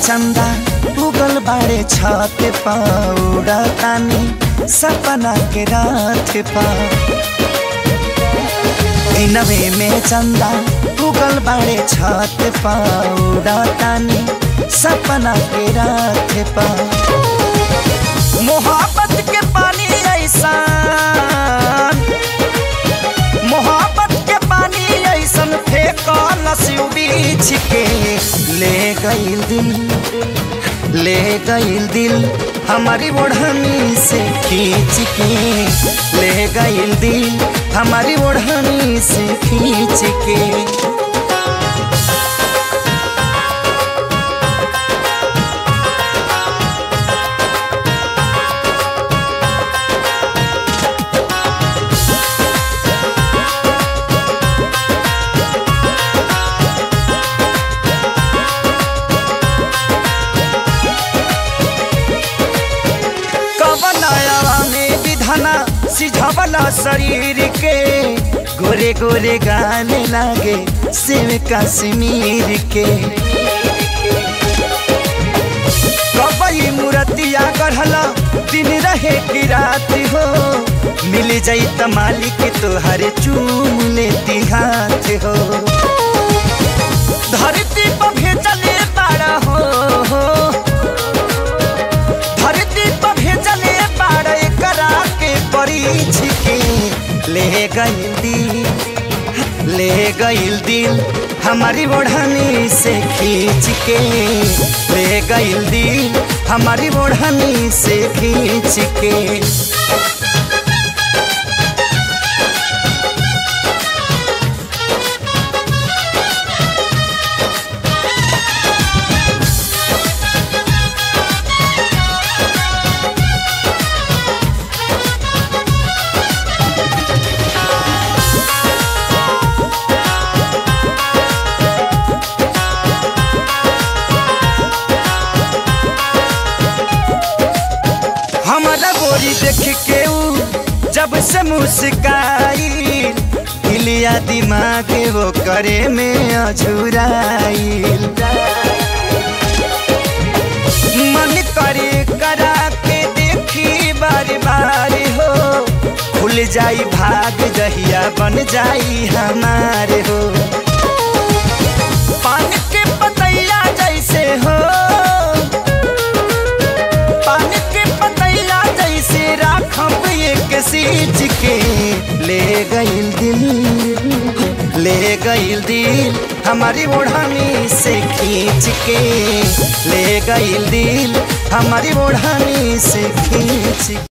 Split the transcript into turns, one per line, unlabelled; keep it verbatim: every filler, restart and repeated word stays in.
चंदा उगल बाड़े छत पौड़ा तानी सपना के रात पा। दिनवे में चंदा उगल बाड़े छत पौड़ा तानी सपना के रात पा। मोहब्बत के पानी ऐसा मोहब्बत के पानी ऐसन फेंकल बीच के ले गइल दिल ले गइल दिल हमारी ओढ़नी से खींच के ले गइल दिल हमारी ओढ़नी से खींच के। सिझवला शरीर के गोरे गोरे गाने लागे सेव कश्मीर के। कबई मूर्तिया गढ़ला दिन रहे की रात हो मिल जाई त मालिक तोहरे चूम लेती हाथ हो। धरती पर भेजले बाड़ा हो धरती पर भेजले बाड़ा करा के परीछ के ले गइल दिल ले गइल दिल हमारी ओढ़नी से खींच के ले गइल दिल हमारी ओढ़नी से खींच के। हमारा गोरी देख के ऊ जब से मुस्काई हिलिया दिमाग वो करे में अझुराइल। मन करे करा के देखी बार बार हो खुल जाई भाग जहिया बन जाई हमारे हो। पान के पतैया जैसे हो सींच के ले गइल दिल ले गइल दिल हमारी ओढ़नी से खींच के ले गइल दिल हमारी ओढ़नी से खींच